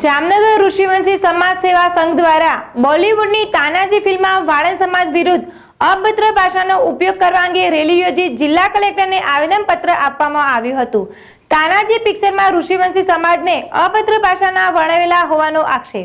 જામનગર ઋષિવંશી સમાજ સેવા સંઘ દ્વારા બોલિવૂડની તાનાજી ફિલ્મમાં વાળંદ સમાજ વિરુદ્ધ અભદ્ર ભાષાનો ઉપયોગ કરવા અંગે રેલી યોજી જિલ્લા કલેક્ટરને આવેદનપત્ર આપવામાં આવ્યું હતું। તાનાજી પિક્ચરમાં ઋષિવંશી સમાજને અભદ્ર ભાષાના વર્ણવેલા હોવાનો આક્ષેપ।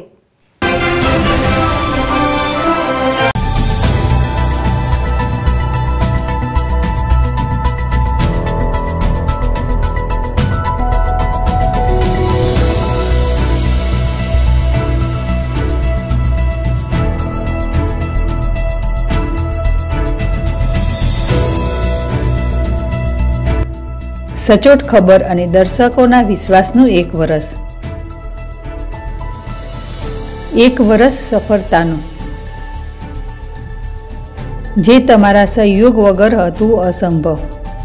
સચોટ ખબર અને દર્શકોના વિશ્વાસનું એક વર્ષ સફળતાનું, જે તમારા સહયોગ વગર હતું અસંભવ।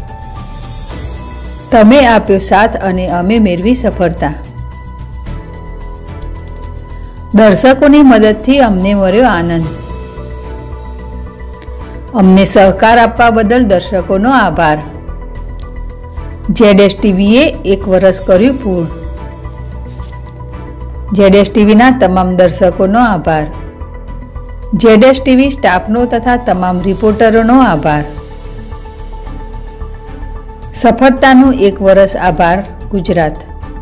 તમે આપ્યો સાથ અને અમે મેળવી સફળતા। દર્શકોની મદદથી અમને મળ્યો આનંદ। અમને સહકાર આપવા બદલ દર્શકોનો આભાર। ZS ટીવીએ 1 વર્ષ કર્યું પૂર્ણ। ZS ટીવીના તમામ દર્શકોનો આભાર। ZS ટીવી સ્ટાફનો તથા તમામ રિપોર્ટરોનો આભાર। સફળતાનું 1 વર્ષ આભાર ગુજરાત।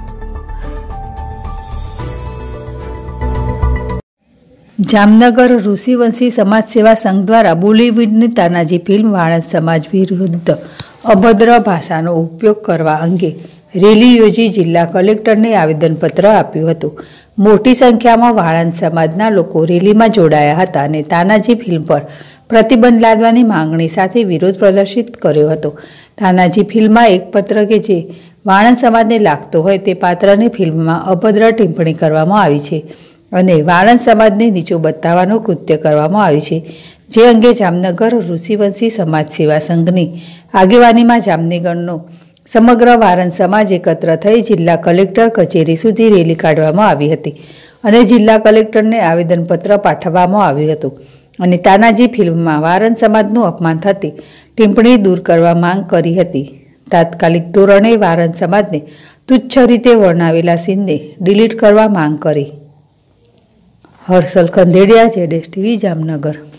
જામનગર ઋષિવંશી સમાજ સેવા સંઘ દ્વારા બોલિવૂડની તાનાજી ફિલ્મ વાળંદ સમાજ વિરુદ્ધ અભદ્ર ભાષાનો ઉપયોગ કરવા અંગે રેલી યોજી જિલ્લા કલેક્ટરને આવેદનપત્ર આપ્યું હતું। મોટી સંખ્યામાં વાળંદ સમાજના લોકો રેલીમાં જોડાયા હતા અને તાનાજી ફિલ્મ પર પ્રતિબંધ લાદવાની માંગણી સાથે વિરોધ પ્રદર્શિત કર્યો હતો। તાનાજી ફિલ્મમાં એક પાત્ર કે જે વાળંદ સમાજને લાગતો હોય તે પાત્રની ફિલ્મમાં અભદ્ર ટિપ્પણી કરવામાં આવી છે અને વાળંદ સમાજને નીચો બતાવવાનું કૃત્ય કરવામાં આવ્યું છે, જે અંગે જામનગર ઋષિવંશી સમાજ સેવા સંઘની આગેવાનીમાં જામનગરનો સમગ્ર વાળંદ સમાજ એકત્ર થઈ જિલ્લા કલેક્ટર કચેરી સુધી રેલી કાઢવામાં આવી હતી અને જિલ્લા કલેક્ટરને આવેદનપત્ર પાઠવવામાં આવ્યું હતું અને તાનાજી ફિલ્મમાં વાળંદ સમાજનું અપમાન થતી ટિપ્પણી દૂર કરવા માંગ કરી હતી। તાત્કાલિક ધોરણે વાળંદ સમાજને તુચ્છ રીતે વર્ણવેલા સીનને ડિલીટ કરવા માંગ કરી। Harshal Khandediya, ZS TV, Jamnagar.